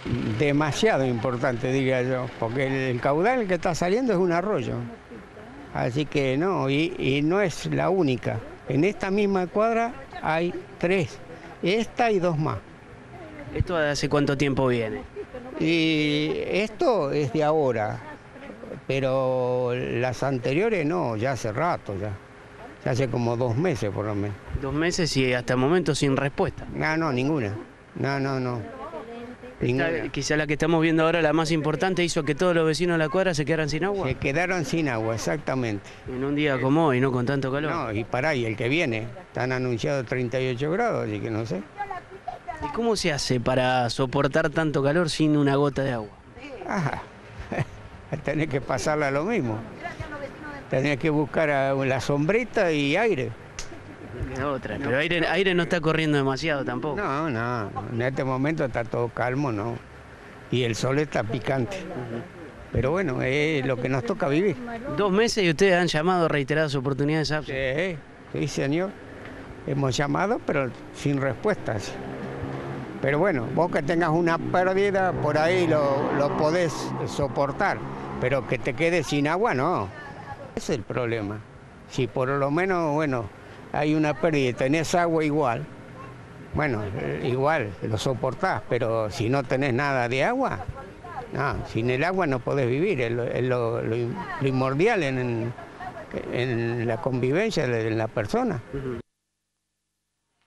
demasiado importante, diría yo, porque el caudal que está saliendo es un arroyo. Así que no, y no es la única. En esta misma cuadra hay tres, esta y dos más. ¿Esto de hace cuánto tiempo viene? Y esto es de ahora, pero las anteriores no, ya hace rato ya. Ya hace como 2 meses por lo menos. 2 meses y hasta el momento sin respuesta. No, ninguna. No. Ninguna. Quizá la que estamos viendo ahora, la más importante, hizo que todos los vecinos de la cuadra se quedaran sin agua. Se quedaron sin agua, exactamente. En un día como hoy, no con tanto calor. No, y pará, y el que viene, están anunciados 38 grados, así que no sé. ¿Y cómo se hace para soportar tanto calor sin una gota de agua? Ajá, tenés que pasarla lo mismo. Tenés que buscar la sombrita y aire. Es otra, pero aire no está corriendo demasiado tampoco. No, en este momento está todo calmo, ¿no? Y el sol está picante. Pero bueno, es lo que nos toca vivir. 2 meses y ustedes han llamado reiteradas oportunidades a Sí, señor. Hemos llamado, pero sin respuestas. Pero bueno, vos que tengas una pérdida, por ahí lo podés soportar. Pero que te quedes sin agua, no. Ese es el problema. Si por lo menos, bueno, hay una pérdida y tenés agua igual, bueno, igual lo soportás, pero si no tenés nada de agua, no, sin el agua no podés vivir, es lo primordial en la convivencia de la persona.